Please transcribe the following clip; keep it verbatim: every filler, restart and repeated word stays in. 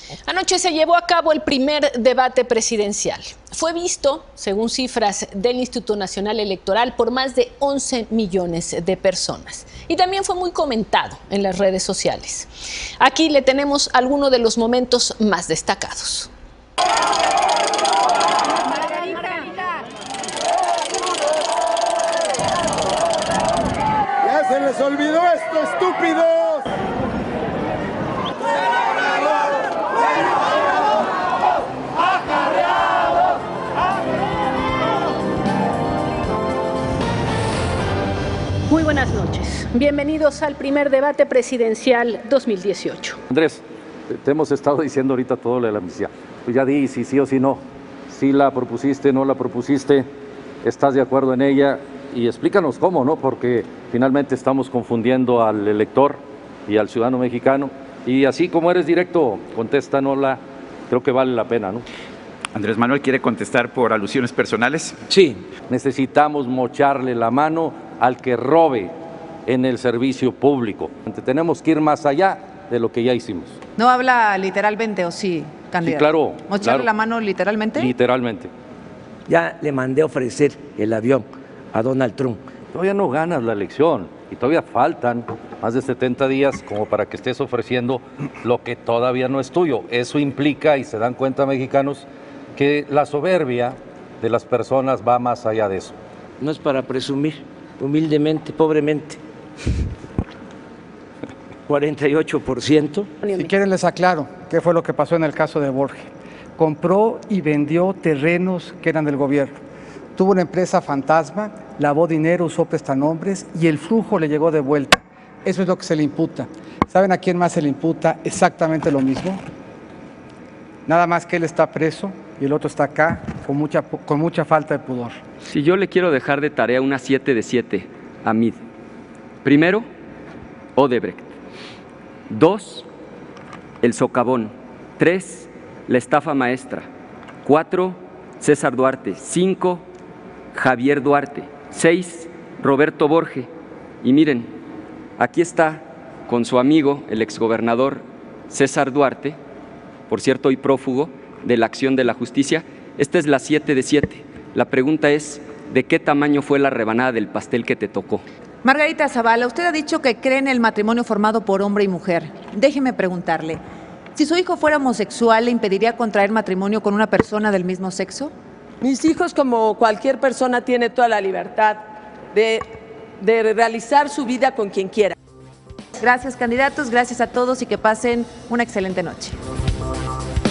Anoche se llevó a cabo el primer debate presidencial. Fue visto, según cifras del Instituto Nacional Electoral, por más de once millones de personas. Y también fue muy comentado en las redes sociales. Aquí le tenemos algunos de los momentos más destacados. ¡Ya se les olvidó esto, estúpidos! Muy buenas noches. Bienvenidos al primer debate presidencial dos mil dieciocho. Andrés, te hemos estado diciendo ahorita todo lo de la amnistía. Pues ya di si sí o si no. Si la propusiste, no la propusiste, estás de acuerdo en ella y explícanos cómo, ¿no? Porque finalmente estamos confundiendo al elector y al ciudadano mexicano. Y así como eres directo, contéstanosla, creo que vale la pena, ¿no? Andrés Manuel quiere contestar por alusiones personales. Sí, necesitamos mocharle la mano al que robe en el servicio público. Tenemos que ir más allá de lo que ya hicimos. ¿No habla literalmente o sí, candidato? Sí, claro. ¿Mocharle claro. la mano literalmente? Literalmente. Ya le mandé a ofrecer el avión a Donald Trump. Todavía no ganas la elección y todavía faltan más de setenta días como para que estés ofreciendo lo que todavía no es tuyo. Eso implica, y se dan cuenta mexicanos, que la soberbia de las personas va más allá de eso. No es para presumir, humildemente, pobremente. cuarenta y ocho por ciento. Si quieren les aclaro qué fue lo que pasó en el caso de Borges. Compró y vendió terrenos que eran del gobierno. Tuvo una empresa fantasma, lavó dinero, usó prestanombres y el flujo le llegó de vuelta. Eso es lo que se le imputa. ¿Saben a quién más se le imputa exactamente lo mismo? Nada más que él está preso y el otro está acá con mucha, con mucha falta de pudor. Si yo le quiero dejar de tarea una siete de siete a Mid. Primero, Odebrecht. Dos, el socavón. Tres, la estafa maestra. Cuatro, César Duarte. Cinco, Javier Duarte. Seis, Roberto Borge. Y miren, aquí está con su amigo, el exgobernador César Duarte, por cierto, hoy prófugo de la acción de la justicia. Esta es la siete de siete. La pregunta es, ¿de qué tamaño fue la rebanada del pastel que te tocó? Margarita Zavala, usted ha dicho que cree en el matrimonio formado por hombre y mujer. Déjeme preguntarle, si su hijo fuera homosexual, ¿le impediría contraer matrimonio con una persona del mismo sexo? Mis hijos, como cualquier persona, tiene toda la libertad de, de realizar su vida con quien quiera. Gracias, candidatos, gracias a todos y que pasen una excelente noche.